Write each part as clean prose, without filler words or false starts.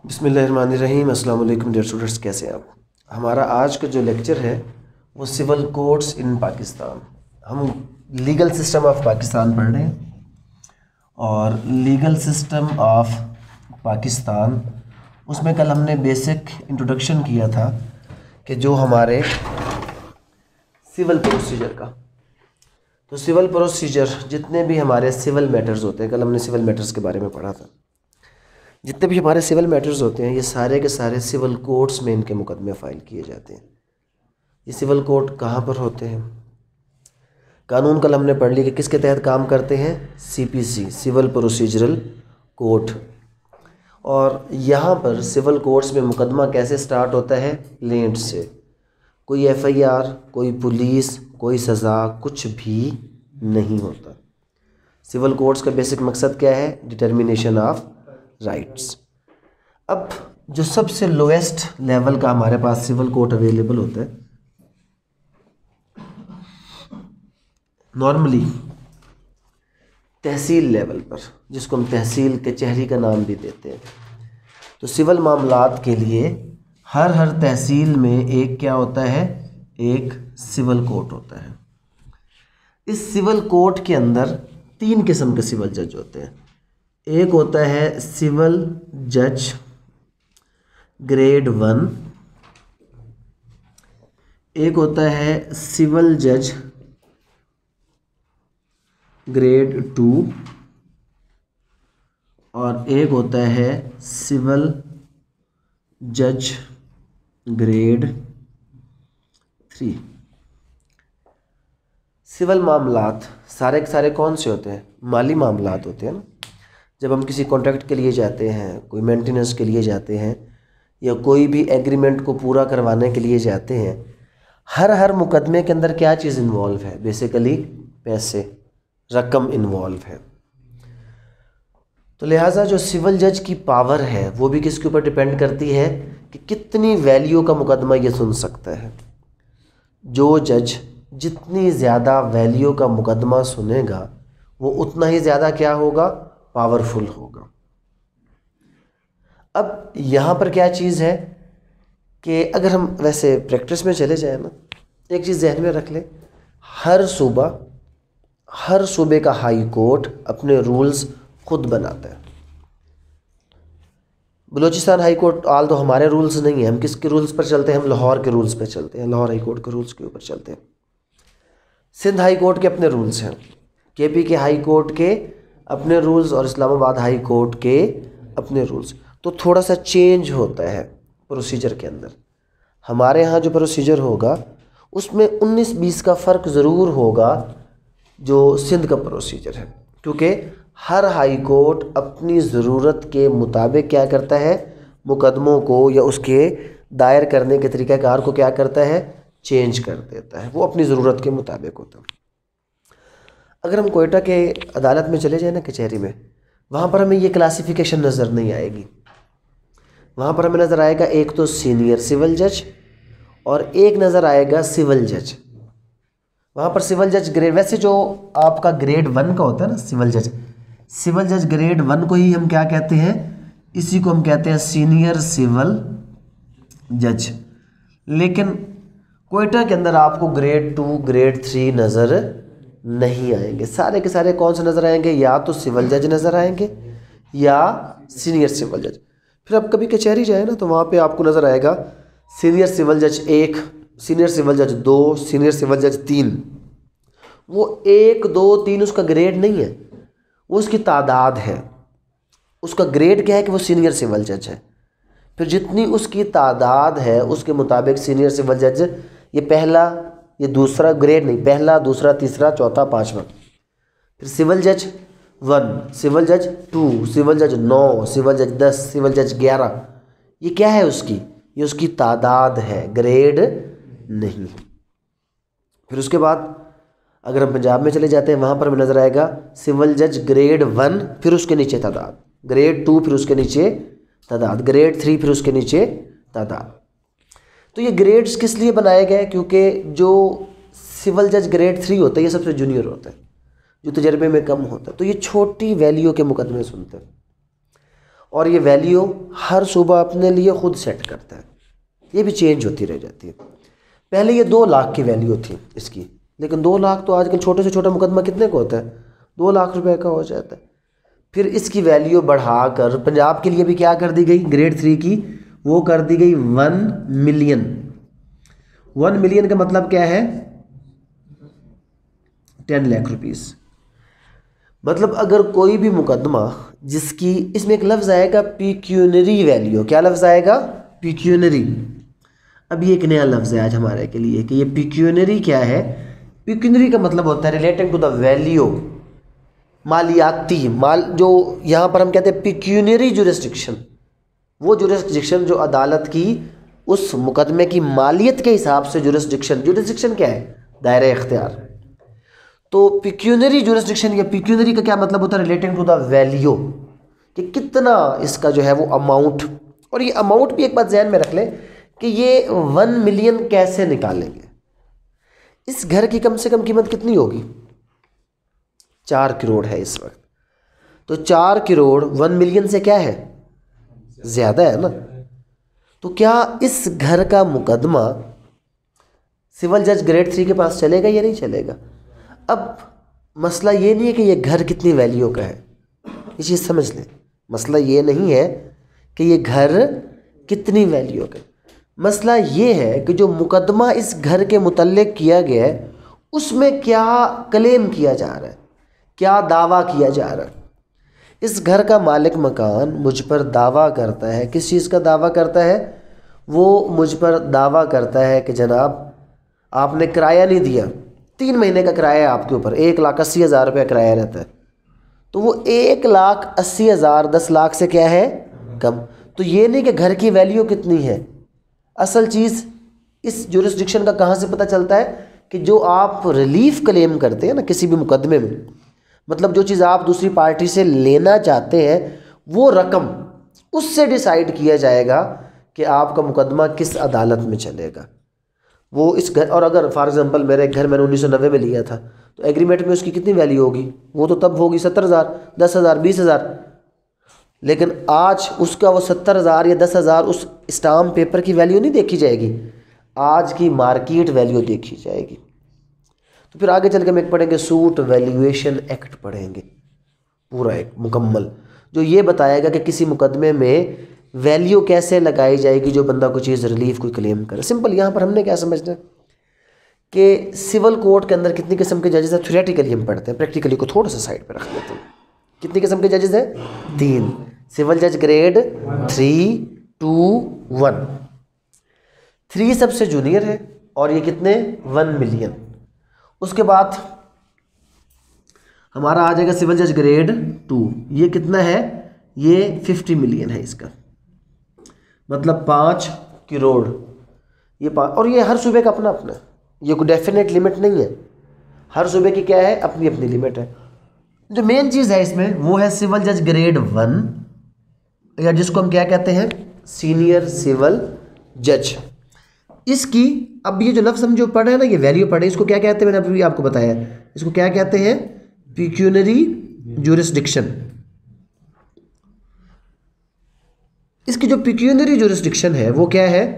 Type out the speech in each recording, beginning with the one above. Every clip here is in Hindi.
बिस्मिल्लाहिर्रहमानिर्रहीम। अस्सलाम वालेकुम डियर स्टूडेंट्स, कैसे हैं आप। हमारा आज का जो लेक्चर है वो सिविल कोड्स इन पाकिस्तान। हम लीगल सिस्टम ऑफ पाकिस्तान पढ़ रहे हैं और लीगल सिस्टम ऑफ पाकिस्तान उसमें कल हमने बेसिक इंट्रोडक्शन किया था कि जो हमारे सिविल प्रोसीजर का, तो सिविल प्रोसीजर जितने भी हमारे सिविल मैटर्स होते हैं, कल हमने सिविल मैटर्स के बारे में पढ़ा था। जितने भी हमारे सिविल मैटर्स होते हैं ये सारे के सारे सिविल कोर्ट्स में इनके मुकदमे फ़ाइल किए जाते हैं। ये सिविल कोर्ट कहाँ पर होते हैं? कानून कल हमने पढ़ लिया कि किसके तहत काम करते हैं, सीपीसी, सिविल प्रोसीजरल कोर्ट। और यहाँ पर सिविल कोर्ट्स में मुकदमा कैसे स्टार्ट होता है? प्लेंट से। कोई एफआईआर, कोई पुलिस, कोई सज़ा, कुछ भी नहीं होता। सिविल कोर्ट्स का बेसिक मकसद क्या है? Determination of rights. अब जो सबसे लोएस्ट लेवल का हमारे पास सिविल कोर्ट अवेलेबल होता है, नॉर्मली तहसील लेवल पर, जिसको हम तहसील कचहरी का नाम भी देते हैं। तो सिविल मामलात के लिए हर तहसील में एक क्या होता है? एक सिविल कोर्ट होता है। इस सिविल कोर्ट के अंदर तीन किस्म के सिविल जज होते हैं। एक होता है सिविल जज ग्रेड 1, एक होता है सिविल जज ग्रेड 2 और एक होता है सिविल जज ग्रेड 3। सिविल मामलात सारे के सारे कौन से होते हैं? माली मामलात होते हैं ना। जब हम किसी कॉन्ट्रैक्ट के लिए जाते हैं, कोई मेंटेनेंस के लिए जाते हैं या कोई भी एग्रीमेंट को पूरा करवाने के लिए जाते हैं, हर मुकदमे के अंदर क्या चीज़ इन्वॉल्व है? बेसिकली पैसे, रकम इन्वॉल्व है। तो लिहाजा जो सिविल जज की पावर है वो भी किसके ऊपर डिपेंड करती है कि कितनी वैल्यू का मुकदमा ये सुन सकता है। जो जज जितनी ज़्यादा वैल्यू का मुकदमा सुनेगा वो उतना ही ज़्यादा क्या होगा? पावरफुल होगा। अब यहाँ पर क्या चीज़ है कि अगर हम वैसे प्रैक्टिस में चले जाए ना, एक चीज़ जहन में रख ले, हर सूबे का हाई कोर्ट अपने रूल्स खुद बनाता है। बलूचिस्तान हाई कोर्ट आल तो हमारे रूल्स नहीं है, हम किसके रूल्स पर चलते हैं? हम लाहौर के रूल्स पर चलते हैं, लाहौर हाई कोर्ट के रूल्स के ऊपर चलते हैं। सिंध हाई कोर्ट के अपने रूल्स हैं, केपी के हाई कोर्ट के अपने रूल्स और इस्लामाबाद हाई कोर्ट के अपने रूल्स। तो थोड़ा सा चेंज होता है प्रोसीजर के अंदर। हमारे यहाँ जो प्रोसीजर होगा उसमें 19-20 का फ़र्क ज़रूर होगा जो सिंध का प्रोसीजर है, क्योंकि हर हाई कोर्ट अपनी ज़रूरत के मुताबिक क्या करता है? मुकदमों को या उसके दायर करने के तरीक़ाकार को क्या करता है? चेंज कर देता है। वो अपनी ज़रूरत के मुताबिक होता है। अगर हम कोयटा के अदालत में चले जाए ना, कचहरी में, वहाँ पर हमें ये क्लासिफिकेशन नज़र नहीं आएगी। वहाँ पर हमें नज़र आएगा एक तो सीनियर सिविल जज और एक नज़र आएगा सिविल जज। वहाँ पर सिविल जज ग्रेड, वैसे जो आपका ग्रेड 1 का होता है ना सिविल जज ग्रेड 1 को ही हम क्या कहते हैं? इसी को हम कहते हैं सीनियर सिविल जज। लेकिन कोयटा के अंदर आपको ग्रेड 2, ग्रेड 3 नज़र नहीं आएंगे। सारे के सारे कौन से नज़र आएंगे? या तो सिविल जज नज़र आएंगे या सीनियर सिविल जज। फिर आप कभी कचहरी जाए ना तो वहाँ पे आपको नज़र आएगा सीनियर सिविल जज 1, सीनियर सिविल जज 2, सीनियर सिविल जज 3। वो 1, 2, 3 उसका ग्रेड नहीं है, वो उसकी तादाद है। उसका ग्रेड क्या है कि वो सीनियर सिविल जज है। फिर जितनी उसकी तादाद है उसके मुताबिक सीनियर सिविल जज, ये पहला, ये दूसरा ग्रेड नहीं, पहला, दूसरा, तीसरा, चौथा, पांचवा। फिर सिविल जज 1, सिविल जज 2, सिविल जज 9, सिविल जज 10, सिविल जज 11। ये क्या है उसकी? ये उसकी तादाद है, ग्रेड नहीं। फिर उसके बाद अगर हम पंजाब में चले जाते हैं, वहाँ पर हमें नज़र आएगा सिविल जज ग्रेड 1, फिर उसके नीचे तादाद, ग्रेड 2 फिर उसके नीचे तादाद, ग्रेड 3 फिर उसके नीचे तादाद। तो ये ग्रेड्स किस लिए बनाए गए? क्योंकि जो सिविल जज ग्रेड 3 होता है ये सबसे जूनियर होता है, जो तजर्बे में कम होता है, तो ये छोटी वैल्यू के मुकदमे सुनते हैं। और ये वैल्यू हर सुबह अपने लिए खुद सेट करता है, ये भी चेंज होती रह जाती है। पहले ये 2 लाख की वैल्यू थी इसकी, लेकिन 2 लाख तो आजकल छोटे से छोटा मुकदमा कितने का होता है, 2 लाख रुपए का हो जाता है। फिर इसकी वैल्यू बढ़ाकर पंजाब के लिए भी क्या कर दी गई, ग्रेड 3 की वो कर दी गई 1 मिलियन। 1 मिलियन का मतलब क्या है, 10 लाख रुपीस। मतलब अगर कोई भी मुकदमा जिसकी, इसमें एक लफ्ज़ आएगा पिक्यूनरी वैल्यू, क्या लफ्ज़ आएगा, पिक्यूनरी। अब ये एक नया लफ्ज़ है आज हमारे के लिए कि ये पिक्यूनरी क्या है। पिक्यूनरी का मतलब होता है रिलेटिंग टू द वैल्यू, मालियाती माल, जो यहाँ पर हम कहते हैं पिक्यूनरी जुरिस्डिक्शन, वो जुरिस्डिक्शन जो अदालत की उस मुकदमे की मालियत के हिसाब से जुरिस्डिक्शन, जुरिस्डिक्शन क्या है, दायरे इख्तियार। तो पिक्यूनरी जुरिस्डिक्शन या पिक्यूनरी का क्या मतलब होता है, रिलेटिंग टू द वैल्यू, कि कितना इसका जो है वो अमाउंट। और ये अमाउंट भी एक बात ध्यान में रख लें कि ये 1 मिलियन कैसे निकालेंगे। इस घर की कम से कम कीमत कितनी होगी, 4 करोड़ है इस वक्त। तो 4 करोड़ 1 मिलियन से क्या है, ज़्यादा है ना। तो क्या इस घर का मुकदमा सिविल जज ग्रेड 3 के पास चलेगा या नहीं चलेगा। अब मसला ये नहीं है कि ये घर कितनी वैल्यू का है, ये चीज़ समझ लें। मसला ये नहीं है कि ये घर कितनी वैल्यू का है, मसला ये है कि जो मुकदमा इस घर के मुतल्लिक किया गया है उसमें क्या क्लेम किया जा रहा है, क्या दावा किया जा रहा है। इस घर का मालिक मकान मुझ पर दावा करता है, किस चीज़ का दावा करता है, वो मुझ पर दावा करता है कि जनाब आपने किराया नहीं दिया, 3 महीने का किराया है आपके ऊपर, 1,80,000 रुपये किराया रहता है। तो वो 1,80,000 10 लाख से क्या है, कम। तो ये नहीं कि घर की वैल्यू कितनी है, असल चीज़ इस जुरिस्डिक्शन का कहाँ से पता चलता है कि जो आप रिलीफ क्लेम करते हैं ना किसी भी मुकदमे में, मतलब जो चीज़ आप दूसरी पार्टी से लेना चाहते हैं वो रकम, उससे डिसाइड किया जाएगा कि आपका मुकदमा किस अदालत में चलेगा। वो इस घर, और अगर फॉर एग्जांपल मेरे घर मैंने 1990 में लिया था तो एग्रीमेंट में उसकी कितनी वैल्यू होगी, वो तो तब होगी 70,000, 10,000, 20,000। लेकिन आज उसका वो 70,000 या 10,000 उस स्टाम्प पेपर की वैल्यू नहीं देखी जाएगी, आज की मार्केट वैल्यू देखी जाएगी। तो फिर आगे चल के हम एक पढ़ेंगे सूट वैल्यूएशन एक्ट पढ़ेंगे, पूरा एक मुकम्मल, जो ये बताएगा कि किसी मुकदमे में वैल्यू कैसे लगाई जाएगी जो बंदा कोई चीज़ रिलीफ कोई क्लेम करे। सिंपल यहाँ पर हमने क्या समझना है कि सिविल कोर्ट के अंदर कितनी किस्म के जजेस हैं, थ्योरेटिकली हम पढ़ते हैं, प्रैक्टिकली को थोड़ा सा साइड पर रख लेते हैं। कितनी किस्म के जजेस हैं, 3। सिविल जज ग्रेड 3, 2, 1। 3 सबसे जूनियर है और ये कितने, 1 मिलियन। उसके बाद हमारा आ जाएगा सिविल जज ग्रेड 2, ये कितना है, ये 50 मिलियन है इसका, मतलब 5 करोड़। ये 5, और ये हर सूबे का अपना अपना, ये कोई डेफिनेट लिमिट नहीं है, हर सूबे की क्या है, अपनी अपनी लिमिट है। जो मेन चीज़ है इसमें वो है सिविल जज ग्रेड 1, या जिसको हम क्या कहते हैं, सीनियर सिविल जज। इसकी, अब ये जो लफ्ज़ हम जो पढ़ रहे हैं ना, ये वैल्यू पढ़े, इसको क्या कहते हैं, मैंने अभी आपको बताया, इसको क्या कहते हैं, पिक्यूनरी जुरिस्डिक्शन। इसकी जो पिक्यूनरी जुरिस्डिक्शन है वो क्या है,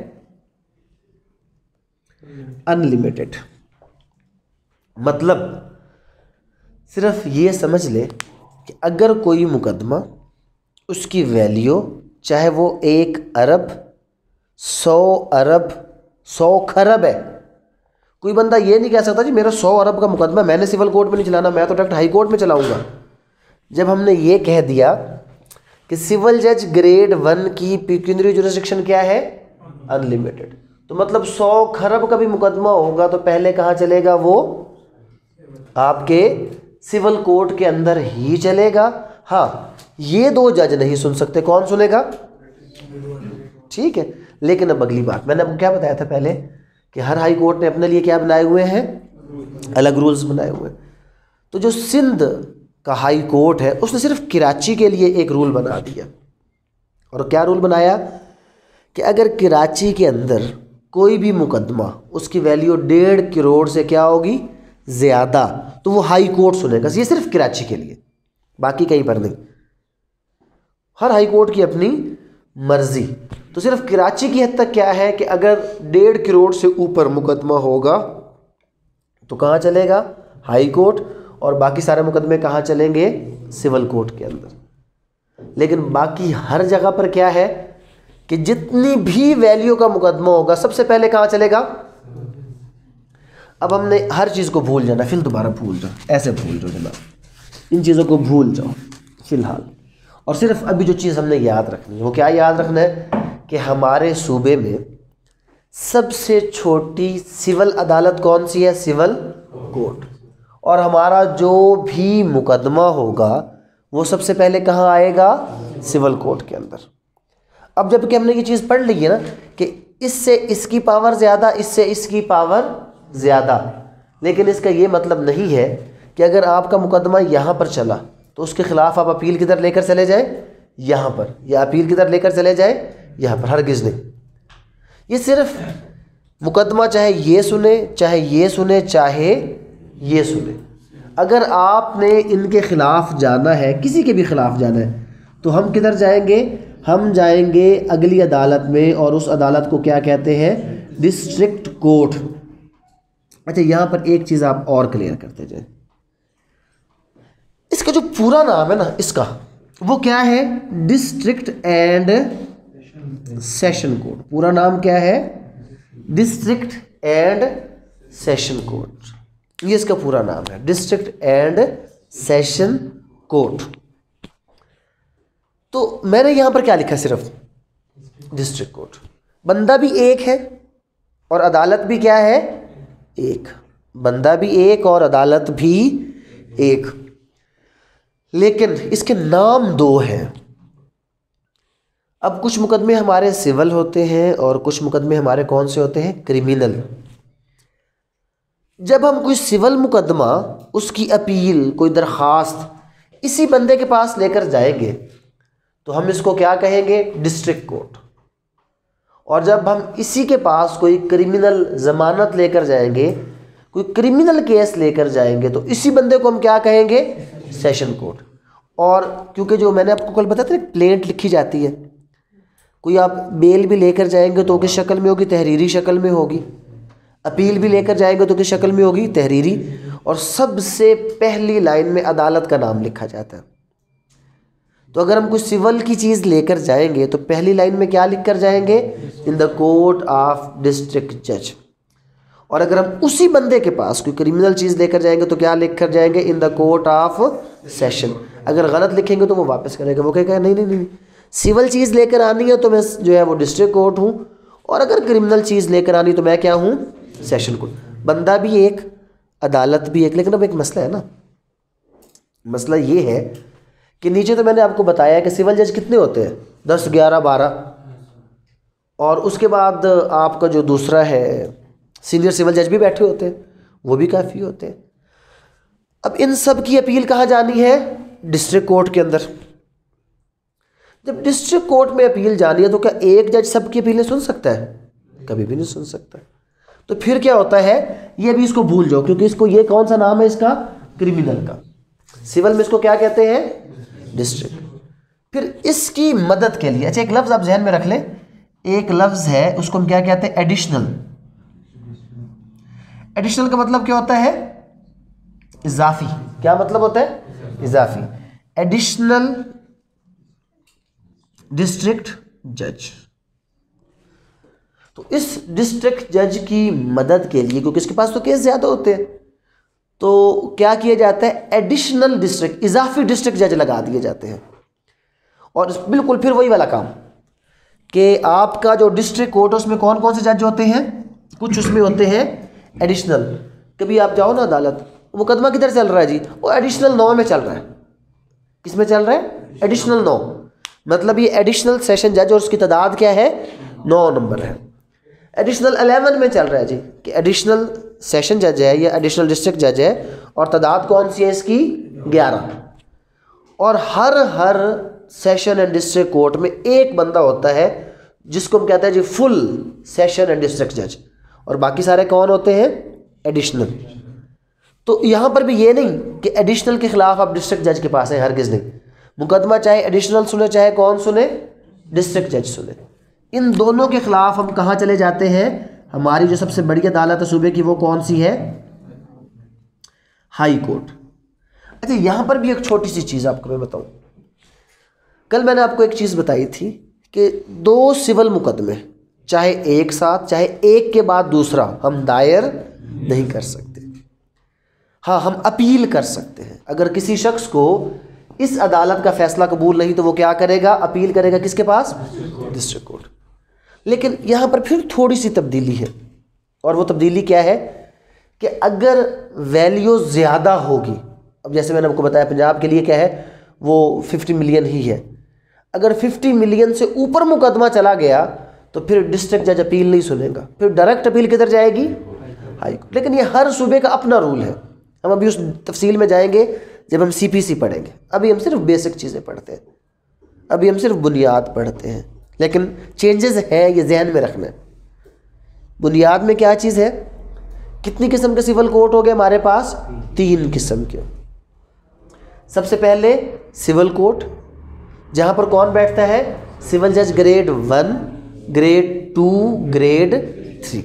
अनलिमिटेड। मतलब सिर्फ ये समझ ले कि अगर कोई मुकदमा, उसकी वैल्यू चाहे वो 1 अरब, 100 अरब, 100 खरब है, कोई बंदा ये नहीं कह सकता जी मेरा 100 अरब का मुकदमा मैंने सिविल कोर्ट में नहीं चलाना, मैं तो डायरेक्ट हाई कोर्ट में चलाऊंगा। जब हमने ये कह दिया कि सिविल जज ग्रेड 1 की पिक्यूनरी जुरिस्डिक्शन क्या है, अनलिमिटेड, तो मतलब 100 खरब का भी मुकदमा होगा तो पहले कहाँ चलेगा, वो आपके सिविल कोर्ट के अंदर ही चलेगा। हाँ, ये 2 जज नहीं सुन सकते, कौन सुनेगा, ठीक है। लेकिन अब अगली बात, मैंने आपको क्या बताया था पहले कि हर हाई कोर्ट ने अपने लिए क्या बनाए हुए हैं, अलग रूल्स बनाए हुए हैं। तो जो सिंध का हाई कोर्ट है उसने सिर्फ कराची के लिए एक रूल बना दिया, और क्या रूल बनाया कि अगर कराची के अंदर कोई भी मुकदमा उसकी वैल्यू 1.5 करोड़ से क्या होगी, ज़्यादा, तो वो हाई कोर्ट सुनेगा। ये सिर्फ कराची के लिए, बाकी कहीं पर नहीं। हर हाई कोर्ट की अपनी मर्जी। तो सिर्फ कराची की हद तक क्या है कि अगर 1.5 करोड़ से ऊपर मुकदमा होगा तो कहाँ चलेगा? High court. और बाकी सारे मुकदमे कहाँ चलेंगे? सिविल कोर्ट के अंदर। लेकिन बाकी हर जगह पर क्या है कि जितनी भी वैल्यू का मुकदमा होगा सबसे पहले कहाँ चलेगा? अब हमने हर चीज़ को भूल जाना, फिर दोबारा भूल जाओ, ऐसे भूल जाओ जनाब, इन चीज़ों को भूल जाओ फिलहाल। और सिर्फ अभी जो चीज़ हमने याद रखनी है वो क्या याद रखना है कि हमारे सूबे में सबसे छोटी सिविल अदालत कौन सी है? Civil court. और हमारा जो भी मुकदमा होगा वो सबसे पहले कहाँ आएगा? सिविल कोर्ट के अंदर। अब जबकि हमने ये चीज़ पढ़ ली है ना कि इससे इसकी पावर ज़्यादा, इससे इसकी पावर ज़्यादा, लेकिन इसका ये मतलब नहीं है कि अगर आपका मुकदमा यहाँ पर चला तो उसके ख़िलाफ़ आप अपील किधर लेकर चले जाएं? यहाँ पर, या अपील किधर लेकर चले जाएं? यहाँ पर। हरगिज़ नहीं। ये सिर्फ मुकदमा चाहे ये सुने, चाहे ये सुने, चाहे ये सुने, अगर आपने इनके ख़िलाफ़ जाना है, किसी के भी ख़िलाफ़ जाना है, तो हम किधर जाएंगे? हम जाएंगे अगली अदालत में, और उस अदालत को क्या कहते हैं? District court. अच्छा, यहाँ पर एक चीज़ आप और क्लियर करते जाए, इसका जो पूरा नाम है ना इसका, वो क्या है? District and session court. पूरा नाम क्या है? District and session court. ये इसका पूरा नाम है, डिस्ट्रिक्ट एंड सेशन कोर्ट। तो मैंने यहां पर क्या लिखा? सिर्फ डिस्ट्रिक्ट कोर्ट। बंदा भी एक है और अदालत भी क्या है? एक। बंदा भी एक और अदालत भी एक, लेकिन इसके नाम दो हैं। अब कुछ मुकदमे हमारे सिविल होते हैं और कुछ मुकदमे हमारे कौन से होते हैं? क्रिमिनल। जब हम कोई सिविल मुकदमा, उसकी अपील, कोई दरखास्त इसी बंदे के पास लेकर जाएंगे तो हम इसको क्या कहेंगे? District court. और जब हम इसी के पास कोई क्रिमिनल ज़मानत लेकर जाएंगे, कोई क्रिमिनल केस लेकर जाएंगे, तो इसी बंदे को हम क्या कहेंगे? Session court. और क्योंकि जो मैंने आपको कल बताया था, प्लेंट लिखी जाती है, कोई आप बेल भी लेकर जाएंगे तो किस शक्ल में होगी? तहरीरी शक्ल में होगी। अपील भी लेकर जाएंगे तो किस शक्ल में होगी? तहरीरी। और सबसे पहली लाइन में अदालत का नाम लिखा जाता है। तो अगर हम कोई सिविल की चीज़ लेकर जाएंगे तो पहली लाइन में क्या लिख कर जाएंगे? In the court of district जज। और अगर हम उसी बंदे के पास कोई क्रिमिनल चीज़ लेकर जाएंगे तो क्या लिख कर जाएंगे? In the court of session. अगर गलत लिखेंगे तो वो वापस करेगा, वो कहेगा नहीं नहीं नहीं, सिविल चीज़ लेकर आनी है तो मैं जो है वो डिस्ट्रिक्ट कोर्ट हूँ, और अगर क्रिमिनल चीज़ लेकर आनी तो मैं क्या हूँ? Session court. बंदा भी एक, अदालत भी एक। लेकिन अब एक मसला है ना, मसला ये है कि नीचे तो मैंने आपको बताया कि सिविल जज कितने होते हैं? 10, 11, 12। और उसके बाद आपका जो दूसरा है सीनियर सिविल जज भी बैठे होते हैं, वो भी काफ़ी होते हैं। अब इन सब की अपील कहाँ जानी है? डिस्ट्रिक्ट कोर्ट के अंदर। जब डिस्ट्रिक्ट कोर्ट में अपील जानी है तो क्या एक जज सबकी अपीलें सुन सकता है? कभी भी नहीं सुन सकता। तो फिर क्या होता है? ये भी इसको भूल जाओ, क्योंकि इसको, ये कौन सा नाम है इसका? क्रिमिनल का। सिविल में इसको क्या कहते हैं? डिस्ट्रिक्ट। फिर इसकी मदद के लिए, अच्छा एक लफ्ज़ आप जहन में रख लें, एक लफ्ज़ है उसको हम क्या कहते हैं? एडिशनल। एडिशनल का मतलब क्या होता है? इजाफी। क्या मतलब होता है? इजाफी। एडिशनल डिस्ट्रिक्ट जज। तो इस डिस्ट्रिक्ट जज की मदद के लिए, क्योंकि इसके पास तो केस ज़्यादा होते हैं, तो क्या किया जाता है? एडिशनल डिस्ट्रिक्ट, इजाफी डिस्ट्रिक्ट जज लगा दिए जाते हैं। और बिल्कुल फिर वही वाला काम कि आपका जो डिस्ट्रिक्ट कोर्ट है उसमें कौन कौन से जज होते हैं? कुछ उसमें होते हैं एडिशनल। कभी आप जाओ ना अदालत, मुकदमा किधर चल रहा है जी? वो एडिशनल 9 में चल रहा है। किस में चल रहा है? एडिशनल 9। मतलब ये एडिशनल सेशन जज, और उसकी तादाद क्या है? 9 नंबर है। एडिशनल 11 में चल रहा है जी, कि एडिशनल सेशन जज है या एडिशनल डिस्ट्रिक्ट जज है, और तादाद कौन सी है इसकी? 11। और हर सेशन एंड डिस्ट्रिक्ट कोर्ट में एक बंदा होता है जिसको हम कहते हैं जी फुल सेशन एंड डिस्ट्रिक्ट जज, और बाकी सारे कौन होते हैं? एडिशनल। तो यहाँ पर भी ये नहीं कि एडिशनल के ख़िलाफ़ आप डिस्ट्रिक्ट जज के पास हैं, हरगिज़ नहीं। मुकदमा चाहे एडिशनल सुने चाहे कौन सुने, डिस्ट्रिक्ट जज सुने। इन दोनों के खिलाफ हम कहाँ चले जाते हैं, हमारी जो सबसे बड़ी अदालत है सूबे की वो कौन सी है, हाई कोर्ट। अच्छा यहाँ पर भी एक छोटी सी चीज़ आपको मैं बताऊँ, कल मैंने आपको एक चीज़ बताई थी कि 2 सिविल मुकदमे चाहे एक साथ चाहे एक के बाद दूसरा हम दायर नहीं कर सकते। हाँ हम अपील कर सकते हैं। अगर किसी शख्स को इस अदालत का फैसला कबूल नहीं तो वो क्या करेगा, अपील करेगा किसके पास, डिस्ट्रिक्ट कोर्ट। लेकिन यहाँ पर फिर थोड़ी सी तब्दीली है, और वो तब्दीली क्या है कि अगर वैल्यू ज़्यादा होगी, अब जैसे मैंने आपको बताया पंजाब के लिए क्या है वो 50 मिलियन ही है, अगर 50 मिलियन से ऊपर मुकदमा चला गया तो फिर डिस्ट्रिक्ट जज अपील नहीं सुनेगा, फिर डायरेक्ट अपील किधर जाएगी, हाई कोर्ट। लेकिन ये हर सूबे का अपना रूल है, हम अभी उस तफसील में जाएंगे जब हम CPC पढ़ेंगे। अभी हम सिर्फ बेसिक चीज़ें पढ़ते हैं, अभी हम सिर्फ बुनियाद पढ़ते हैं, लेकिन चेंजेस हैं ये जहन में रखना है। बुनियाद में क्या चीज़ है, कितनी किस्म के सिविल कोर्ट हो गए हमारे पास, 3 किस्म के। सबसे पहले सिविल कोर्ट, जहाँ पर कौन बैठता है, सिविल जज ग्रेड 1, ग्रेड 2, ग्रेड 3।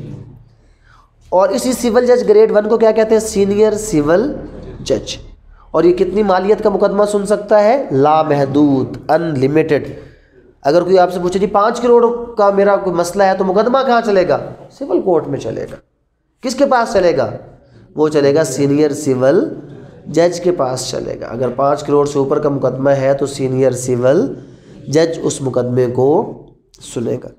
और इसी सिविल जज ग्रेड 1 को क्या कहते हैं, सीनियर सिविल जज। और ये कितनी मालियत का मुकदमा सुन सकता है, लामहदूद, अनलिमिटेड। अगर कोई आपसे पूछे जी 5 करोड़ का मेरा कोई मसला है तो मुकदमा कहाँ चलेगा, सिविल कोर्ट में चलेगा। किसके पास चलेगा, वो चलेगा सीनियर सिविल जज के पास चलेगा। अगर 5 करोड़ से ऊपर का मुकदमा है तो सीनियर सिविल जज उस मुकदमे को सुनेगा।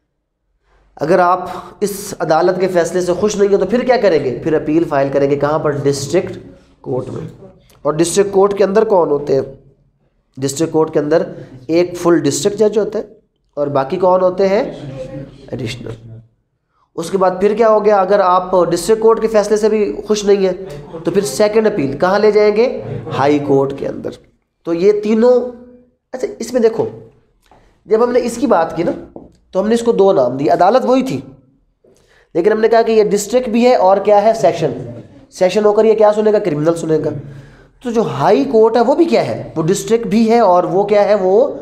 अगर आप इस अदालत के फैसले से खुश नहीं हो तो फिर क्या करेंगे, फिर अपील फाइल करेंगे कहाँ पर, डिस्ट्रिक्ट कोर्ट में। और डिस्ट्रिक्ट कोर्ट के अंदर कौन होते हैं, डिस्ट्रिक्ट कोर्ट के अंदर एक फुल डिस्ट्रिक्ट जज होता है और बाकी कौन होते हैं, एडिशनल। उसके बाद फिर क्या हो गया, अगर आप डिस्ट्रिक्ट कोर्ट के फैसले से भी खुश नहीं है तो फिर सेकंड अपील कहाँ ले जाएंगे, हाई कोर्ट के अंदर। तो ये तीनों, अच्छा इसमें देखो जब हमने इसकी बात की ना तो हमने इसको 2 नाम दिए, अदालत वही थी लेकिन हमने कहा कि ये डिस्ट्रिक्ट भी है और क्या है, सेशन होकर ये क्या सुनेगा, क्रिमिनल सुनेगा। तो जो हाई कोर्ट है वो भी क्या है, वो डिस्ट्रिक्ट भी है और वो क्या है, वो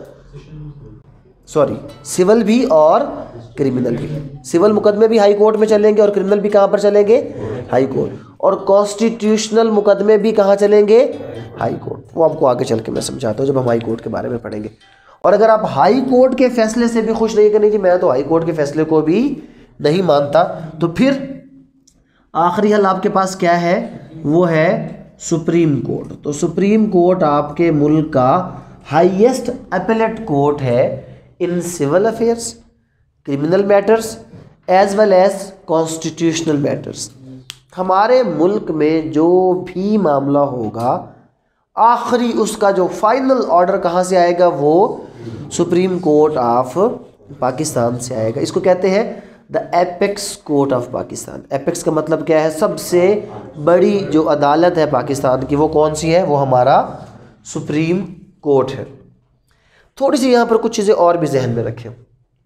सिविल भी और क्रिमिनल भी। सिविल मुकदमे भी हाई कोर्ट में चलेंगे और क्रिमिनल भी कहाँ पर चलेंगे, हाई कोर्ट। और कॉन्स्टिट्यूशनल मुकदमे भी कहाँ चलेंगे, हाई कोर्ट। वो आपको आगे चल के मैं समझाता हूँ जब हम हाई कोर्ट के बारे में पढ़ेंगे। और अगर आप हाई कोर्ट के फैसले से भी खुश नहीं करनी जी मैं तो हाई कोर्ट के फैसले को भी नहीं मानता, तो फिर आखिरी हल आपके पास क्या है, वो है सुप्रीम कोर्ट। तो सुप्रीम कोर्ट आपके मुल्क का हाईएस्ट अपीलेट कोर्ट है in civil affairs, criminal matters as well as constitutional matters. हमारे मुल्क में जो भी मामला होगा आखिरी उसका जो फाइनल ऑर्डर कहाँ से आएगा, वो सुप्रीम कोर्ट ऑफ पाकिस्तान से आएगा। इसको कहते हैं the apex court of Pakistan. Apex का मतलब क्या है, सबसे बड़ी जो अदालत है पाकिस्तान की वो कौन सी है, वो हमारा सुप्रीम कोर्ट है। थोड़ी सी यहाँ पर कुछ चीज़ें और भी जहन में रखें।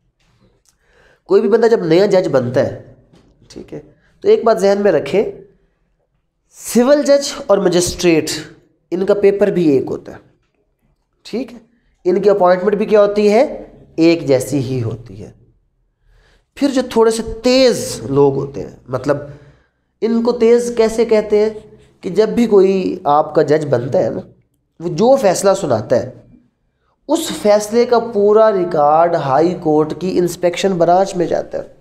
कोई भी बंदा जब नया जज बनता है, ठीक है, तो एक बात जहन में रखें, सिविल जज और मजिस्ट्रेट इनका पेपर भी एक होता है, ठीक है, इनकी अपॉइंटमेंट भी क्या होती है, एक जैसी ही होती है। फिर जो थोड़े से तेज़ लोग होते हैं, मतलब इनको तेज़ कैसे कहते हैं कि जब भी कोई आपका जज बनता है ना, वो जो फैसला सुनाता है उस फैसले का पूरा रिकॉर्ड हाई कोर्ट की इंस्पेक्शन ब्रांच में जाता है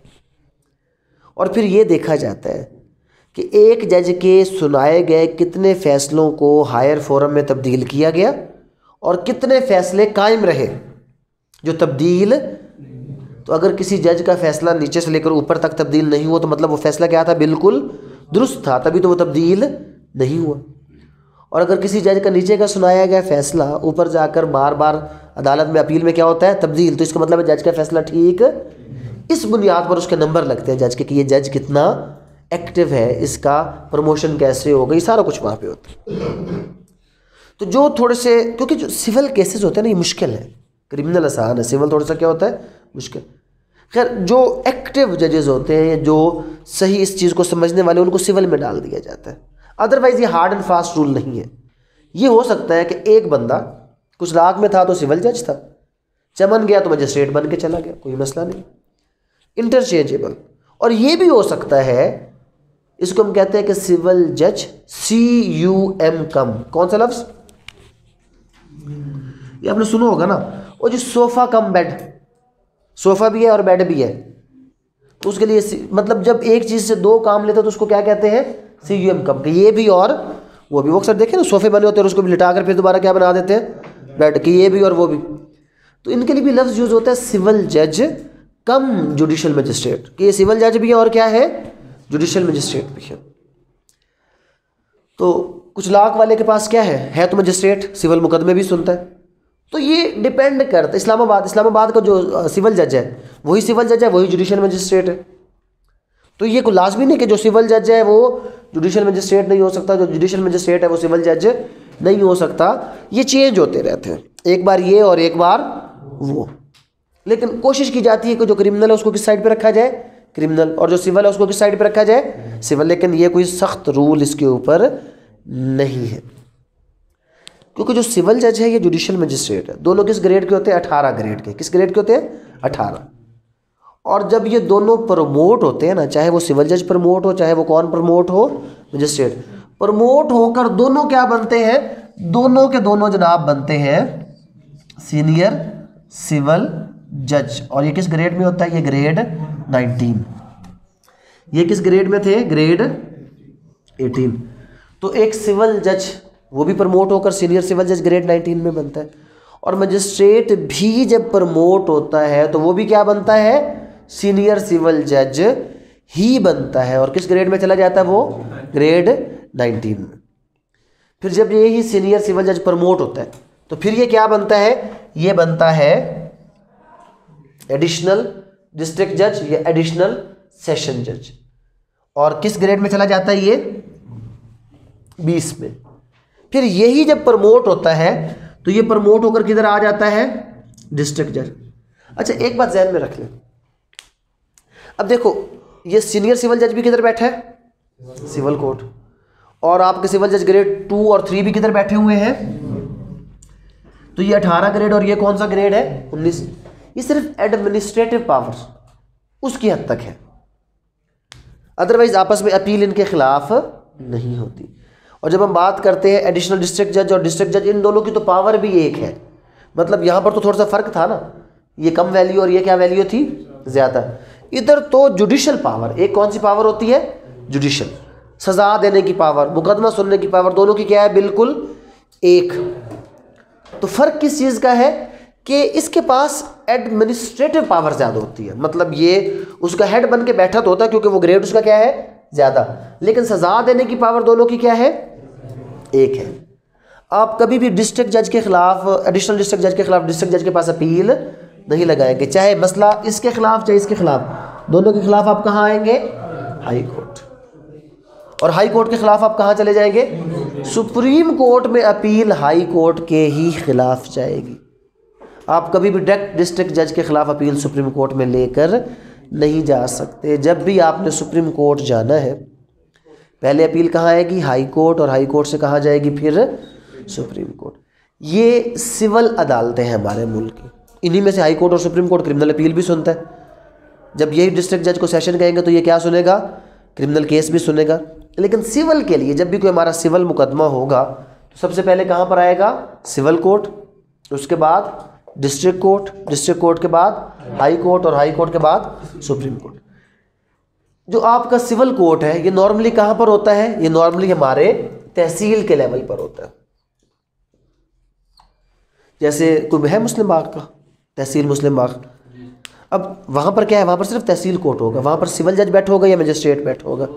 और फिर ये देखा जाता है कि एक जज के सुनाए गए कितने फ़ैसलों को हायर फोरम में तब्दील किया गया और कितने फ़ैसले कायम रहे जो तब्दील। तो अगर किसी जज का फ़ैसला नीचे से लेकर ऊपर तक तब्दील नहीं हुआ तो मतलब वो फ़ैसला क्या था, बिल्कुल दुरुस्त था, तभी तो वो तब्दील नहीं हुआ। और अगर किसी जज का नीचे का सुनाया गया फ़ैसला ऊपर जाकर बार बार अदालत में अपील में क्या होता है, तब्दील, तो इसका मतलब है जज का फ़ैसला ठीक, इस बुनियाद पर उसके नंबर लगते हैं जज के कि ये जज कितना एक्टिव है, इसका प्रमोशन कैसे हो गई, सारा कुछ वहाँ पे होता है। तो जो थोड़े से, क्योंकि जो सिविल केसेस होते हैं ना ये मुश्किल है, क्रिमिनल आसान है, सिविल थोड़ा सा क्या होता है, मुश्किल। खैर जो एक्टिव जजेस होते हैं, जो सही इस चीज़ को समझने वाले, उनको सिविल में डाल दिया जाता है। अदरवाइज़ ये हार्ड एंड फास्ट रूल नहीं है। ये हो सकता है कि एक बंदा कुछ लाख में था तो सिविल जज था, चमन गया तो मजिस्ट्रेट बन के चला गया, कोई मसला नहीं, इंटरचेंजेबल। और ये भी हो सकता है, इसको हम कहते हैं कि सिविल जज, CUM कम, कौन सा लफ्ज, ये आपने सुना होगा ना, वो जो सोफा कम बेड, सोफा भी है और बेड भी है, तो उसके लिए मतलब जब एक चीज से दो काम लेते तो उसको क्या कहते हैं, CUM कम, कि ये भी और वो भी। वो अक्सर देखे ना, सोफे बने होते हैं और उसको भी लिटा कर फिर दोबारा क्या बना देते हैं, बेड, कि ये भी और वो भी। तो इनके लिए भी लफ्ज यूज होता है सिविल जज कम जुडिशियल मजिस्ट्रेट, कि ये सिविल जज भी है और क्या है, जुडिशियल मजिस्ट्रेट भी है। तो कुछ लाख वाले के पास क्या है तो मजिस्ट्रेट, सिविल मुकदमे भी सुनता है। तो ये डिपेंड करता है, इस्लामाबाद का जो सिविल जज है वही सिविल जज है, वही जुडिशियल मजिस्ट्रेट है। तो ये कोई लाजमी नहीं कि जो सिविल जज है वो जुडिशियल मजिस्ट्रेट नहीं हो सकता, जो जुडिशियल मजिस्ट्रेट है वो सिविल जज नहीं हो सकता, ये चेंज होते रहते हैं, एक बार ये और एक बार वो। लेकिन कोशिश की जाती है कि जो क्रिमिनल है उसको किस साइड पे रखा जाए, क्रिमिनल, और जो सिविल है उसको किस साइड पे रखा जाए, सिविल। लेकिन ये कोई सख्त रूल इसके ऊपर नहीं है, क्योंकि जो सिविल जज है ये जुडिशियल मजिस्ट्रेट है। दोनों किस ग्रेड के होते हैं, 18 ग्रेड के। किस ग्रेड के होते हैं, 18। और जब ये दोनों प्रमोट होते हैं ना, चाहे वो सिविल जज प्रमोट हो, चाहे वो कौन प्रमोट हो, मजिस्ट्रेट प्रमोट होकर दोनों क्या बनते हैं, दोनों के दोनों जनाब बनते हैं सीनियर सिविल जज। और ये किस ग्रेड में होता है, ये ग्रेड 19। ये किस ग्रेड में थे, ग्रेड 18। तो एक सिविल जज वो भी प्रमोट होकर सीनियर सिविल जज ग्रेड 19 में बनता है। और मजिस्ट्रेट भी जब प्रमोट होता है तो वो भी क्या बनता है, सीनियर सिविल जज ही बनता है। और किस ग्रेड में चला जाता है वो, ग्रेड 19 में। फिर जब ये ही सीनियर सिविल जज प्रमोट होता है तो फिर ये क्या बनता है, ये बनता है एडिशनल डिस्ट्रिक्ट जज या एडिशनल सेशन जज। और किस ग्रेड में चला जाता है ये, 20 में। फिर यही जब प्रमोट होता है तो ये प्रमोट होकर किधर आ जाता है, डिस्ट्रिक्ट जज। अच्छा एक बात ध्यान में रख लें, अब देखो ये सीनियर सिविल जज भी किधर बैठा है, सिविल कोर्ट। और आपके सिविल जज ग्रेड 2 और 3 भी किधर बैठे हुए हैं, तो ये 18 ग्रेड और ये कौन सा ग्रेड है, 19। ये सिर्फ एडमिनिस्ट्रेटिव पावर उसकी हद तक है, अदरवाइज आपस में अपील इनके खिलाफ नहीं होती। और जब हम बात करते हैं एडिशनल डिस्ट्रिक्ट जज और डिस्ट्रिक्ट जज, इन दोनों की तो पावर भी एक है। मतलब यहाँ पर तो थोड़ा सा फर्क था ना, ये कम वैल्यू और ये क्या वैल्यू थी, ज़्यादा। इधर तो जुडिशल पावर, एक कौन सी पावर होती है, जुडिशल, सज़ा देने की पावर, मुकदमा सुनने की पावर, दोनों की क्या है, बिल्कुल एक। तो फ़र्क किस चीज़ का है कि इसके पास एडमिनिस्ट्रेटिव पावर ज़्यादा होती है। मतलब ये उसका हेड बन के बैठा तो होता है क्योंकि वो ग्रेड उसका क्या है, ज़्यादा। लेकिन सज़ा देने की पावर दोनों की क्या है, एक है। आप कभी भी डिस्ट्रिक्ट जज के खिलाफ, एडिशनल डिस्ट्रिक्ट जज के खिलाफ डिस्ट्रिक्ट जज के पास अपील नहीं लगाएंगे, चाहे मसला इसके खिलाफ चाहे इसके खिलाफ, दोनों के खिलाफ आप कहाँ आएंगे, हाई कोर्ट। और हाई कोर्ट के खिलाफ आप कहाँ चले जाएंगे, सुप्रीम कोर्ट में अपील हाई कोर्ट के ही खिलाफ जाएगी। आप कभी भी डायरेक्ट डिस्ट्रिक्ट जज के खिलाफ अपील सुप्रीम कोर्ट में लेकर नहीं जा सकते। जब भी आपने सुप्रीम कोर्ट जाना है पहले अपील कहाँ आएगी, हाई कोर्ट, और हाई कोर्ट से कहाँ जाएगी फिर सुप्रीम कोर्ट। ये सिविल अदालतें हैं हमारे मुल्क की, इन्हीं में से हाई कोर्ट और सुप्रीम कोर्ट क्रिमिनल अपील भी सुनता है। जब यही डिस्ट्रिक्ट जज को सेशन कहेंगे तो ये क्या सुनेगा, क्रिमिनल केस भी सुनेगा। लेकिन सिविल के लिए जब भी कोई हमारा सिविल मुकदमा होगा तो सबसे पहले कहाँ पर आएगा, सिविल कोर्ट, उसके बाद डिस्ट्रिक्ट कोर्ट, डिस्ट्रिक्ट कोर्ट के बाद हाई कोर्ट, और हाई कोर्ट के बाद सुप्रीम कोर्ट। जो आपका सिविल कोर्ट है ये नॉर्मली कहाँ पर होता है, ये नॉर्मली हमारे तहसील के लेवल पर होता है। जैसे कोई है मुस्लिम बाग का तहसील मुस्लिम बाग, अब वहाँ पर क्या है, वहाँ पर सिर्फ तहसील कोर्ट होगा, वहाँ पर सिविल जज बैठा होगा या मजिस्ट्रेट बैठा होगा।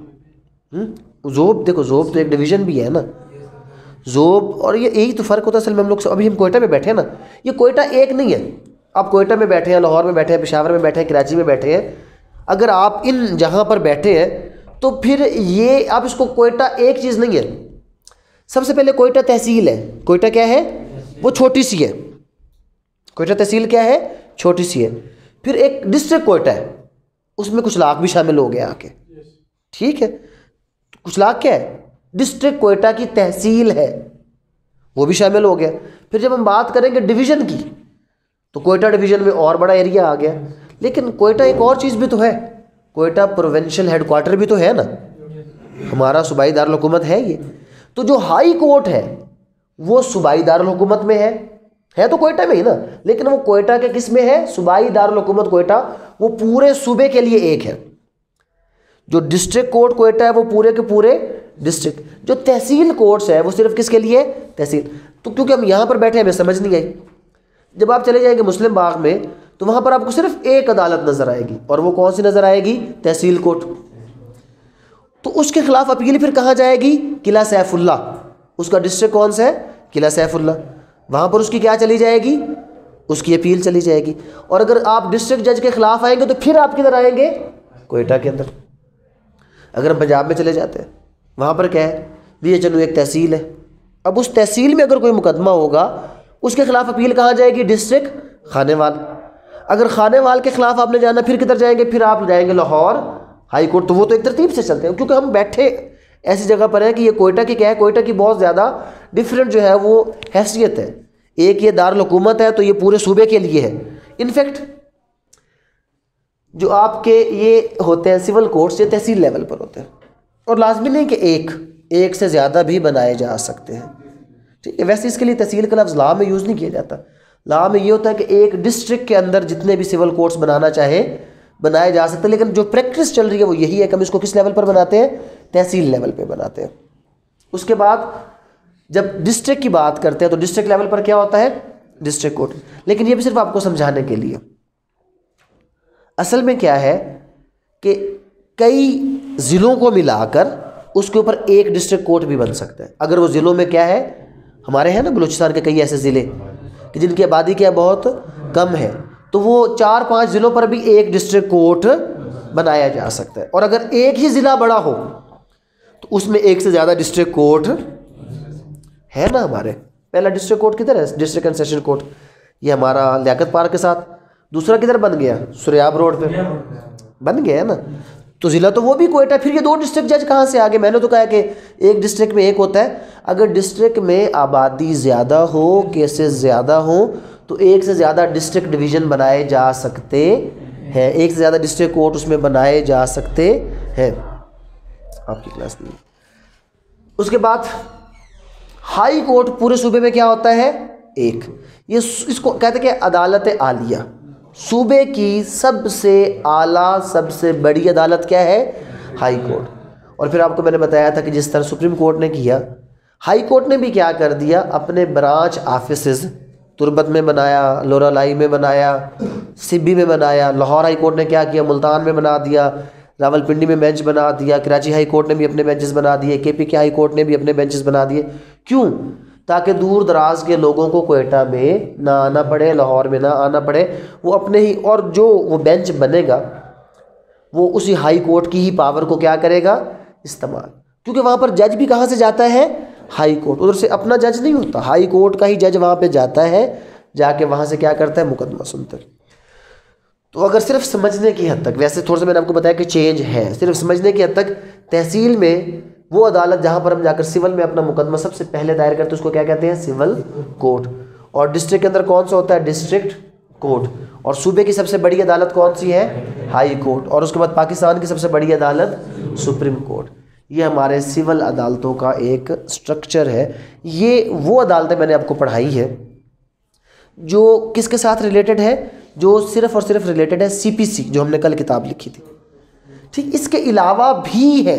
जोब, देखो जोब तो एक डिवीज़न भी है ना, जोब। और ये यही तो फ़र्क होता है असल में हम लोग। अभी हम कोयटा में बैठे हैं ना, ये कोयटा एक नहीं है। आप कोयटा में बैठे हैं, लाहौर में बैठे हैं, पेशावर में बैठे हैं, कराची में बैठे हैं, अगर आप इन जहाँ पर बैठे हैं तो फिर ये आप इसको कोयटा एक चीज़ नहीं है। सबसे पहले कोयटा तहसील है, कोयटा क्या है, वो छोटी सी है, कोयटा तहसील क्या है, छोटी सी है। फिर एक डिस्ट्रिक्ट कोयटा है, उसमें कुछ लाख भी शामिल हो गए आके, ठीक है। कुछ लाख क्या है, डिस्ट्रिक्ट कोयटा की तहसील है, वो भी शामिल हो गया। फिर जब हम बात करेंगे डिवीज़न की तो कोयटा डिवीज़न में और बड़ा एरिया आ गया, लेकिन कोयटा एक और चीज़ भी तो है, कोयटा प्रोविंशियल हेडक्वार्टर भी तो है ना, हमारा सूबाई दारुल हुकूमत है ये। तो जो हाई कोर्ट है वो सूबाई दारुल हुकूमत में है तो कोयटा में ही ना, लेकिन वो कोयटा के किस में है, सूबाई दारुल हुकूमत कोयटा, वो पूरे सूबे के लिए एक है। जो डिस्ट्रिक्ट कोर्ट कोयटा है वो पूरे के पूरे डिस्ट्रिक्ट, जो तहसील कोर्ट्स है वो सिर्फ किसके लिए, तहसील। तो क्योंकि हम यहाँ पर बैठे हमें समझ नहीं आई, जब आप चले जाएंगे मुस्लिम बाग में तो वहाँ पर आपको सिर्फ एक अदालत नज़र आएगी, और वो कौन सी नज़र आएगी, तहसील कोर्ट। तो उसके खिलाफ अपील फिर कहाँ जाएगी, किला सैफुल्ला, उसका डिस्ट्रिक्ट कौन सा है, किला सैफुल्ला, वहाँ पर उसकी क्या चली जाएगी, उसकी अपील चली जाएगी। और अगर आप डिस्ट्रिक्ट जज के खिलाफ आएंगे तो फिर आप किधर आएंगे, कोयटा के अंदर। अगर हम पंजाब में चले जाते हैं वहाँ पर क्या है, BHNU एक तहसील है, अब उस तहसील में अगर कोई मुकदमा होगा उसके खिलाफ अपील कहाँ जाएगी, डिस्ट्रिक्ट खानेवाल। अगर खानेवाल के खिलाफ आपने जाना फिर किधर जाएंगे, फिर आप जाएंगे लाहौर हाई कोर्ट। तो वो तो एक तरतीब से चलते हैं, क्योंकि हम बैठे ऐसी जगह पर है कि ये कोयटा की क्या है, कोयटा की बहुत ज़्यादा डिफरेंट जो है वो हैसियत है। एक ये दारुल हुकूमत है तो ये पूरे सूबे के लिए है। इनफैक्ट जो आपके ये होते हैं सिविल कोर्ट्स, ये तहसील लेवल पर होते हैं, और लाजमी नहीं कि एक से ज़्यादा भी बनाए जा सकते हैं, ठीक है। वैसे इसके लिए तहसील का लफ्ज़ लॉ में यूज़ नहीं किया जाता। लॉ में ये होता है कि एक डिस्ट्रिक्ट के अंदर जितने भी सिविल कोर्ट्स बनाना चाहे बनाए जा सकते हैं, लेकिन जो प्रैक्टिस चल रही है वो यही है कि हम इसको किस लेवल पर बनाते हैं, तहसील लेवल पे बनाते हैं। उसके बाद जब डिस्ट्रिक्ट की बात करते हैं तो डिस्ट्रिक्ट लेवल पर क्या होता है, डिस्ट्रिक्ट कोर्ट। लेकिन ये भी सिर्फ आपको समझाने के लिए, असल में क्या है कि कई ज़िलों को मिलाकर उसके ऊपर एक डिस्ट्रिक्ट कोर्ट भी बन सकता है। अगर वो ज़िलों में क्या है, हमारे हैं ना बलूचिस्तान के कई ऐसे ज़िले कि जिनकी आबादी क्या बहुत कम है, तो वो 4-5 ज़िलों पर भी एक डिस्ट्रिक्ट कोर्ट बनाया जा सकता है। और अगर एक ही ज़िला बड़ा हो तो उसमें एक से ज़्यादा डिस्ट्रिक्ट कोर्ट है ना। हमारे पहला डिस्ट्रिक्ट कोर्ट किधर है, डिस्ट्रिक्ट एंड सेशन कोर्ट, ये हमारा लियाकत पार्क के साथ। दूसरा किधर बन गया, सुरयाब रोड पे बन गया है ना। तो ज़िला तो वो भी कोयटा। फिर ये 2 डिस्ट्रिक्ट जज कहाँ से आ गए, मैंने तो कहा कि एक डिस्ट्रिक्ट में एक होता है। अगर डिस्ट्रिक्ट में आबादी ज़्यादा हो, केसेस ज़्यादा हो, तो एक से ज़्यादा डिस्ट्रिक्ट डिवीज़न बनाए जा सकते हैं, एक से ज़्यादा डिस्ट्रिक्ट कोर्ट उसमें बनाए जा सकते हैं। आपकी क्लास नहीं। उसके बाद हाई कोर्ट पूरे सूबे में क्या होता है, एक। ये इसको कहते हैं कि अदालत आलिया, सूबे की सबसे आला सबसे बड़ी अदालत क्या है, हाई कोर्ट। और फिर आपको मैंने बताया था कि जिस तरह सुप्रीम कोर्ट ने किया, हाई कोर्ट ने भी क्या कर दिया, अपने ब्रांच ऑफिसेज तुर्बत में बनाया, लोरालाई में बनाया, सिब्बी में बनाया। लाहौर हाई कोर्ट ने क्या किया, मुल्तान में बना दिया, रावलपिंडी में बेंच बना दिया, कराची हाई कोर्ट ने भी अपने बेंचेस बना दिए, KP के हाई कोर्ट ने भी अपने बेंचेस बना दिए। क्यों, ताकि दूर दराज के लोगों को कोयटा में ना आना पड़े, लाहौर में ना आना पड़े, वो अपने ही, और जो वो बेंच बनेगा वो उसी हाई कोर्ट की ही पावर को क्या करेगा, इस्तेमाल। क्योंकि वहाँ पर जज भी कहाँ से जाता है, हाई कोर्ट। उधर से अपना जज नहीं होता, हाई कोर्ट का ही जज वहाँ पे जाता है, जाके वहाँ से क्या करता है, मुकदमा सुनता है। तो अगर सिर्फ समझने की हद तक, वैसे थोड़ा सा मैंने आपको बताया कि चेंज है, सिर्फ समझने की हद तक तहसील में वो अदालत जहाँ पर हम जाकर सिविल में अपना मुकदमा सबसे पहले दायर करते हैं उसको क्या कहते हैं, सिविल कोर्ट। और डिस्ट्रिक्ट के अंदर कौन सा होता है, डिस्ट्रिक्ट कोर्ट। और सूबे की सबसे बड़ी अदालत कौन सी है, हाई कोर्ट। और उसके बाद पाकिस्तान की सबसे बड़ी अदालत सुप्रीम कोर्ट। ये हमारे सिविल अदालतों का एक स्ट्रक्चर है। ये वो अदालतें मैंने आपको पढ़ाई है जो किसके साथ रिलेटेड है, जो सिर्फ और सिर्फ रिलेटेड है CPC, जो हमने कल किताब लिखी थी, ठीक। इसके अलावा भी है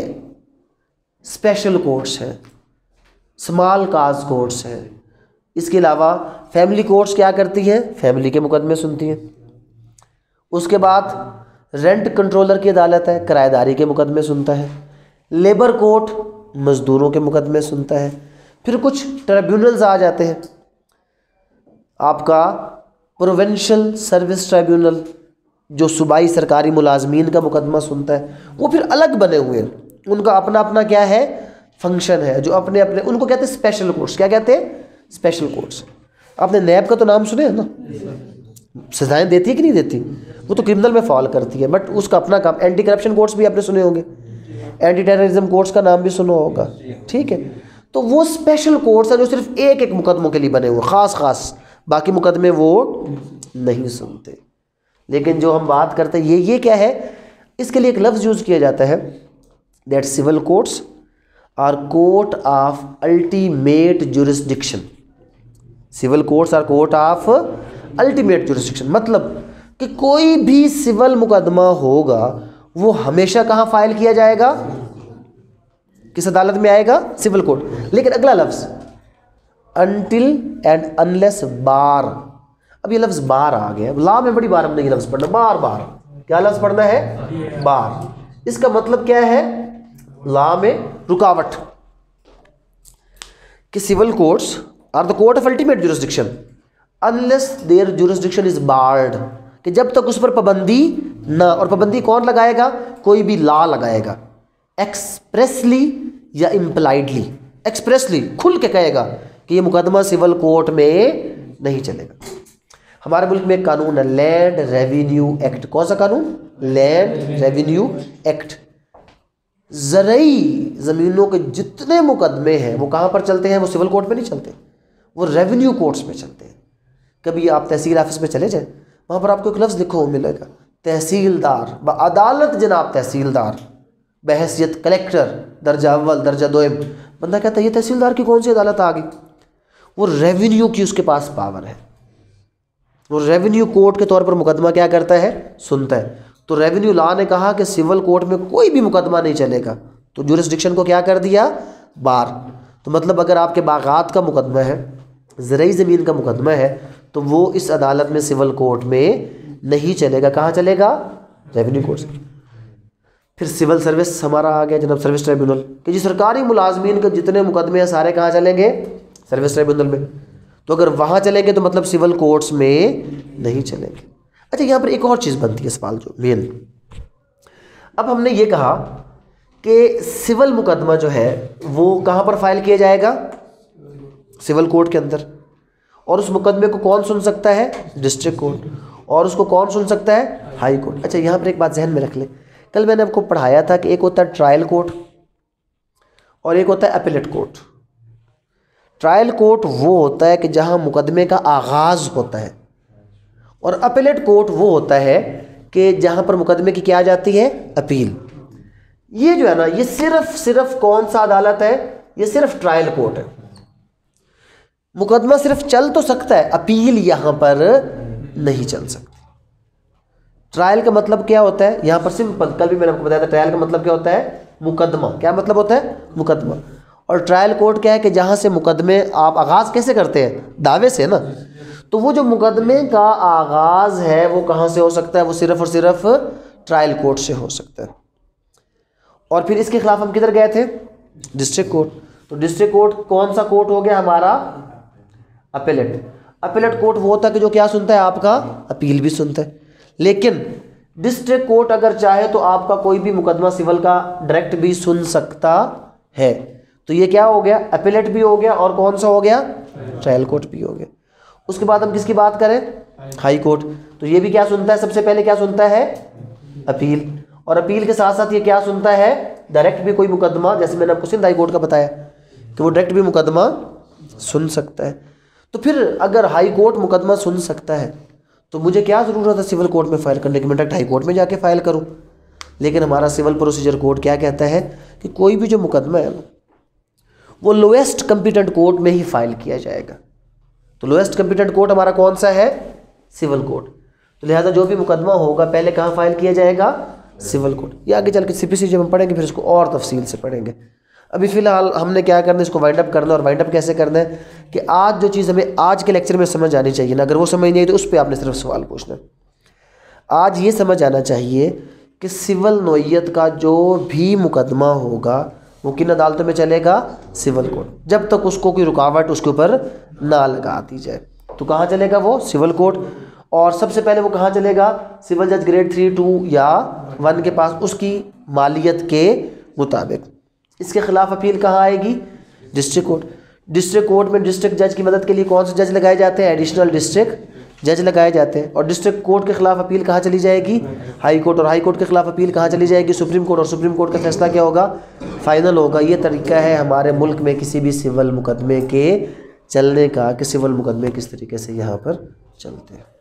स्पेशल कोर्ट्स हैं, स्मॉल काज कोर्ट्स हैं। इसके अलावा फैमिली कोर्ट्स क्या करती हैं, फैमिली के मुकदमे सुनती हैं। उसके बाद रेंट कंट्रोलर की अदालत है, किराएदारी के मुकदमे सुनता है। लेबर कोर्ट मज़दूरों के मुकदमे सुनता है। फिर कुछ ट्रिब्यूनल्स आ जाते हैं, आपका प्रोविंशियल सर्विस ट्रिब्यूनल जो सूबाई सरकारी मुलाजमीन का मुकदमा सुनता है। वो फिर अलग बने हुए हैं, उनका अपना अपना क्या है, फंक्शन है, जो अपने अपने, उनको कहते हैं स्पेशल कोर्ट्स। क्या कहते हैं, स्पेशल कोर्ट्स। आपने नैब का तो नाम सुने है ना, सजाएं देती है कि नहीं देती, वो तो क्रिमिनल में फॉल करती है, बट उसका अपना काम। एंटी करप्शन कोर्ट्स भी आपने सुने होंगे, एंटी टेररिज्म कोर्ट्स का नाम भी सुना होगा, ठीक है। तो वो स्पेशल कोर्ट्स हैं जो सिर्फ एक एक मुकदमों के लिए बने हुए, ख़ास बाकी मुकदमे वो नहीं सुनते। लेकिन जो हम बात करते हैं ये क्या है, इसके लिए एक लफ्ज़ यूज़ किया जाता है that civil courts are court of ultimate jurisdiction. Civil courts are court of ultimate jurisdiction, मतलब कि कोई भी सिविल मुकदमा होगा वो हमेशा कहाँ फाइल किया जाएगा, किस अदालत में आएगा, सिविल कोर्ट। लेकिन अगला लफ्ज़ अनटिल एंड अनलेस बार, अब ये लफ्ज़ बार आ गया। लॉ में बड़ी बार हमने ये लफ्ज़ पढ़ना, बार बार क्या लफ्ज़ पढ़ना है, बार। इसका मतलब क्या है लॉ में, रुकावट, कि civil courts are the court of ultimate jurisdiction unless their jurisdiction is barred, कि जब तक उस पर पाबंदी ना, और पाबंदी कौन लगाएगा, कोई भी लॉ लगाएगा, एक्सप्रेसली या इम्प्लाइडली। एक्सप्रेसली खुल के कहेगा कि ये मुकदमा सिविल कोर्ट में नहीं चलेगा। हमारे मुल्क में एक कानून है लैंड रेवेन्यू एक्ट। कौन सा कानून, लैंड रेवेन्यू एक्ट। ज़रई ज़मीनों के जितने मुकदमे हैं वो कहाँ पर चलते हैं, वो सिविल कोर्ट में नहीं चलते, वो रेवेन्यू कोर्ट्स में चलते हैं। कभी आप तहसील ऑफिस में चले जाएं, वहाँ पर आपको एक लफ्ज़ लिखा हुआ मिलेगा तहसीलदार, अदालत जनाब तहसीलदार, बहैसियत कलेक्टर, दर्जा अव्वल दर्जा दोयम। बंदा कहता है ये तहसीलदार की कौन सी अदालत आ गई, वो रेवेन्यू की उसके पास पावर है, वो रेवेन्यू कोर्ट के तौर पर मुकदमा क्या करता है, सुनता है। तो रेवेन्यू लॉ ने कहा कि सिविल कोर्ट में कोई भी मुकदमा नहीं चलेगा, तो जुरिस्डिक्शन को क्या कर दिया, बार। तो मतलब अगर आपके बागात का मुकदमा है, ज़रई ज़मीन का मुकदमा है, तो वो इस अदालत में सिविल कोर्ट में नहीं चलेगा। कहाँ चलेगा, रेवेन्यू कोर्ट से। फिर सिविल सर्विस हमारा आ गया जनाब, सर्विस ट्रिब्यूनल, कि जी सरकारी मुलाजमीन के जितने मुकदमे हैं सारे कहाँ चलेंगे, सर्विस ट्रिब्यूनल में। तो अगर वहाँ चलेंगे तो मतलब सिविल कोर्ट्स में नहीं चलेंगे। अच्छा, यहाँ पर एक और चीज़ बनती है सवाल जो मेन, अब हमने ये कहा कि सिविल मुकदमा जो है वो कहाँ पर फाइल किया जाएगा, सिविल कोर्ट के अंदर, और उस मुकदमे को कौन सुन सकता है, डिस्ट्रिक्ट कोर्ट, और उसको कौन सुन सकता है, हाई कोर्ट। अच्छा, यहाँ पर एक बात जहन में रख ले, कल मैंने आपको पढ़ाया था कि एक होता है ट्रायल कोर्ट और एक होता है अपीलेट कोर्ट। ट्रायल कोर्ट वो होता है कि जहाँ मुकदमे का आगाज़ होता है, और अपीलेट कोर्ट वो होता है कि जहाँ पर मुकदमे की क्या जाती है, अपील। ये जो है ना, ये सिर्फ कौन सा अदालत है, ये सिर्फ ट्रायल कोर्ट है। मुकदमा सिर्फ चल तो सकता है, अपील यहाँ पर नहीं चल सकती। ट्रायल का मतलब क्या होता है, यहाँ पर सिंपल, कल भी मैंने आपको बताया था, ट्रायल का मतलब क्या होता है, मुकदमा। क्या मतलब होता है, मुकदमा। और ट्रायल कोर्ट क्या है कि जहाँ से मुकदमे आप आगाज़ कैसे करते हैं, दावे से ना, तो वो जो मुकदमे का आगाज़ है वो कहाँ से हो सकता है, वो सिर्फ और सिर्फ ट्रायल कोर्ट से हो सकता है। और फिर इसके खिलाफ हम किधर गए थे, डिस्ट्रिक्ट कोर्ट। तो डिस्ट्रिक्ट कोर्ट कौन सा कोर्ट हो गया हमारा, अपीलेट। अपीलेट कोर्ट वो होता है कि जो क्या सुनता है, आपका अपील भी सुनता है। लेकिन डिस्ट्रिक्ट कोर्ट अगर चाहे तो आपका कोई भी मुकदमा सिविल का डायरेक्ट भी सुन सकता है। तो ये क्या हो गया, अपीलेट भी हो गया, और कौन सा हो गया, ट्रायल कोर्ट भी हो गया। उसके बाद हम किसकी बात करें, हाई कोर्ट। तो ये भी क्या सुनता है, सबसे पहले क्या सुनता है, अपील। और अपील के साथ साथ ये क्या सुनता है, डायरेक्ट भी कोई मुकदमा, जैसे मैंने आपको सिंध हाई कोर्ट का बताया कि वो डायरेक्ट भी मुकदमा सुन सकता है। तो फिर अगर हाई कोर्ट मुकदमा सुन सकता है तो मुझे क्या ज़रूरत है सिविल कोर्ट में फ़ाइल करने की, मैं डायरेक्ट हाई कोर्ट में जाके फ़ाइल करूँ। लेकिन हमारा सिविल प्रोसीजर कोड क्या कहता है कि कोई भी जो मुकदमा है वो लोएस्ट कम्पिटेंट कोर्ट में ही फाइल किया जाएगा। तो लोएस्ट कम्पिटेंट कोर्ट हमारा कौन सा है, सिविल कोर्ट। तो लिहाजा जो भी मुकदमा होगा पहले कहाँ फाइल किया जाएगा, सिविल कोर्ट। ये आगे चल के CPC जब हम पढ़ेंगे फिर इसको और तफसील से पढ़ेंगे। अभी फ़िलहाल हमने क्या करना है, इसको वाइंड अप करना है। और वाइंड अप कैसे करना है कि आज जो चीज़ हमें आज के लेक्चर में समझ आनी चाहिए ना, अगर वो समझ नहीं आई तो उस पर आपने सिर्फ सवाल पूछना है। आज ये समझ आना चाहिए कि सिविल नोयत का जो भी मुकदमा होगा वो किन अदालतों में चलेगा, सिविल कोर्ट, जब तक उसको कोई रुकावट उसके ऊपर ना लगा दी जाए। तो कहाँ चलेगा वो, सिविल कोर्ट। और सबसे पहले वो कहाँ चलेगा, सिविल जज ग्रेड 3, 2 या 1 के पास, उसकी मालियत के मुताबिक। इसके खिलाफ अपील कहाँ आएगी, डिस्ट्रिक्ट कोर्ट। डिस्ट्रिक्ट कोर्ट में डिस्ट्रिक्ट जज की मदद के लिए कौन से जज लगाए जाते हैं, एडिशनल डिस्ट्रिक्ट जज लगाए जाते हैं। और डिस्ट्रिक्ट कोर्ट के खिलाफ अपील कहाँ चली जाएगी? High court. और हाई कोर्ट के खिलाफ अपील कहाँ चली जाएगी? Supreme court. और सुप्रीम कोर्ट का फैसला क्या होगा? फाइनल होगा। ये तरीका है हमारे मुल्क में किसी भी सिविल मुकदमे के चलने का, कि सिविल मुकदमे किस तरीके से यहाँ पर चलते हैं।